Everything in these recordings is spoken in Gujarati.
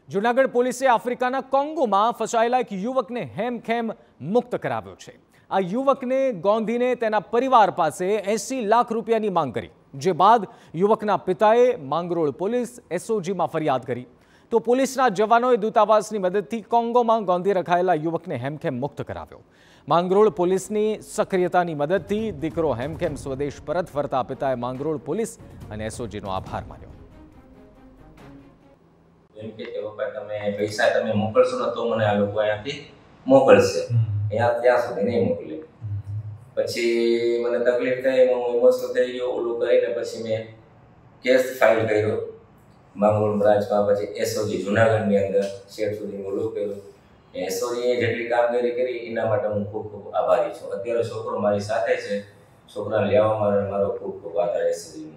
જૂનાગઢ પોલીસે આફ્રિકાના કોંગોમાં ફસાયેલા એક યુવકને હેમખેમ મુક્ત કરાવ્યો છે। આ યુવકને ગોંધીને તેના પરિવાર પાસે 80 લાખ રૂપિયાની માંગ કરી, જે બાદ યુવકના પિતાએ માંગરોળ પોલીસ એસઓજીમાં ફરિયાદ કરી તો પોલીસના જવાનોએ દૂતાવાસની મદદથી કોંગોમાં ગોંધી રખાયેલા યુવકને હેમખેમ મુક્ત કરાવ્યો। માંગરોળ પોલીસની સક્રિયતાની મદદથી દીકરો હેમખેમ સ્વદેશ પરત ફરતા પિતાએ માંગરોળ પોલીસ અને એસઓજીનો આભાર માન્યો। એમ કે પપ્પા તમે પૈસા તમે મોકલશો ને તો મને આ લોકો અહીંયાથી મોકલશે, અહીંયા ત્યાં સુધી નહીં મોકલે। પછી મને તકલીફ થઈ, હું ઇમોશનલ થઈ ગયો, ઓલું કરીને પછી મેં કેસ ફાઇલ કર્યો માંગરોળ બ્રાન્ચમાં। પછી એસઓજી જૂનાગઢની અંદર શેઠ સુધી ઓલું કર્યું। એસઓજીએ જેટલી કામગીરી કરી એના માટે હું ખૂબ ખૂબ આભારી છું। અત્યારે છોકરો મારી સાથે છે, છોકરાને લેવામાં મારો ખૂબ ખૂબ આભાર એસઓજીનો।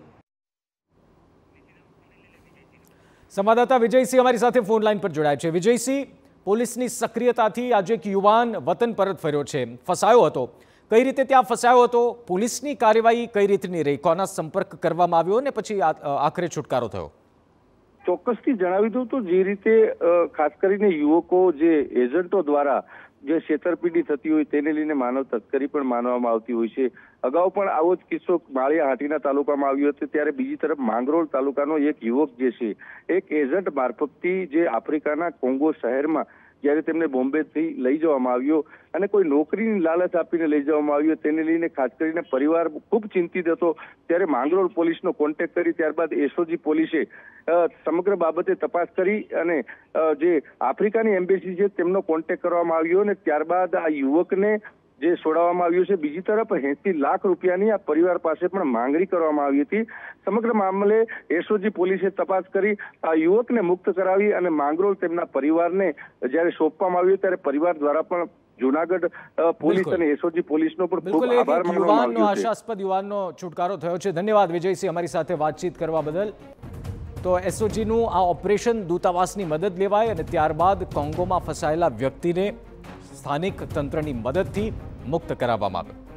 संवाददाता विजय सिंह हमारी साथे फोन लाइन पर जोड़ाया है। विजय सिंह, पोलीसनी सक्रियताथी आज एक युवान वतन परत फर्यो छे, फसायो हतो, कई रीते त्यां फसायो हतो, पोलीसनी कार्यवाही कई रीतनी रही, कोना संपर्क करवामां आव्यो ने पछी आखरे छुटकारो थयो? ચોક્કસથી જણાવી દઉં તો જે રીતે ખાસ કરીને યુવકો જે એજન્ટો દ્વારા જે છેતરપિંડી થતી હોય તેને લઈને માનવ તસ્કરી પણ માનવામાં આવતી હોય છે। અગાઉ પણ આવો જ કિસ્સો માળિયા હાટીના તાલુકામાં આવ્યો હતો, ત્યારે બીજી તરફ માંગરોળ તાલુકાનો એક યુવક જે છે એક એજન્ટ મારફતથી જે આફ્રિકાના કોંગો શહેરમાં જ્યારે તેમને બોમ્બેથી લઈ જવામાં આવ્યો અને કોઈ નોકરીની લાલચ આપીને લઈ જવામાં આવ્યો, તેને લઈને ખાસ કરીને પરિવાર ખૂબ ચિંતિત હતો। ત્યારે માંગરોળ પોલીસનો કોન્ટેક્ટ કરી ત્યારબાદ એસઓજી પોલીસે સમગ્ર બાબતે તપાસ કરી અને જે આફ્રિકાની એમ્બેસી છે તેમનો કોન્ટેક્ટ કરવામાં આવ્યો અને ત્યારબાદ આ યુવકને જે છોડાવવામાં આવ્યું છે। બીજી તરફ 80 લાખ રૂપિયાની આ પરિવાર પાસે પણ માંગણી કરવામાં આવી હતી। સમગ્ર મામલે એસઓજી પોલીસે તપાસ કરી આ યુવકને મુક્ત કરાવી અને માંગરોળ તેમના પરિવારને જ્યારે સોંપવામાં આવ્યું ત્યારે પરિવાર દ્વારા પણ જૂનાગઢ પોલીસ અને એસઓજી પોલીસનો પણ ખૂબ આભાર માનવામાં આવ્યો છે। આશાસ્પદ યુવાનનો છુટકારો થયો છે। ધન્યવાદ વિજયસિંહ અમારી સાથે વાતચીત કરવા બદલ। તો એસઓજીનું આ ઓપરેશન દૂતાવાસની મદદ લેવાય અને ત્યારબાદ કોંગોમાં ફસાયેલા વ્યક્તિને સ્થાનિક તંત્રની મદદથી મુક્ત કરાવવામાં આવ્યો।